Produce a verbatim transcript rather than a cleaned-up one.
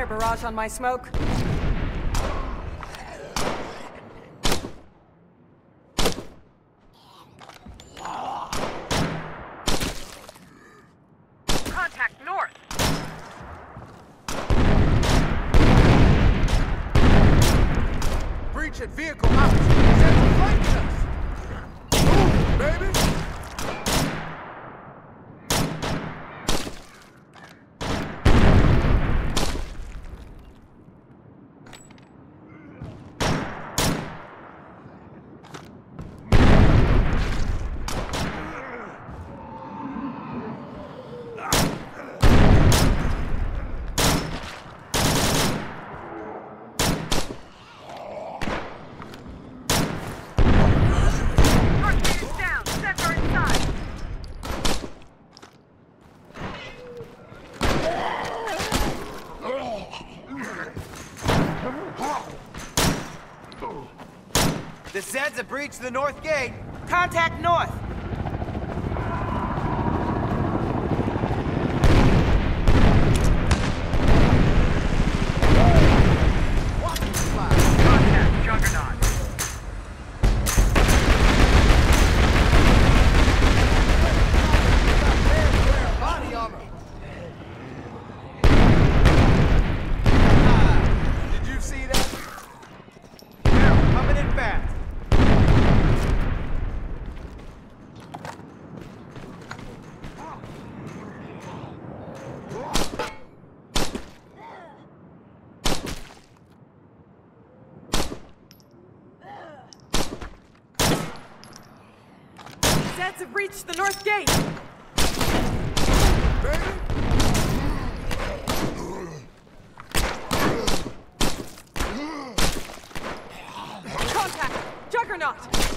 fire barrage on my smoke. Contact north. Breach at vehicle out. Zed's flanking us. Move, baby. The Zeds have breached the north gate. Contact north. Contact Juggernaut. Body armor. Did you see that? Coming in fast. Zeds have reached the north gate! Baby. Contact! Juggernaut!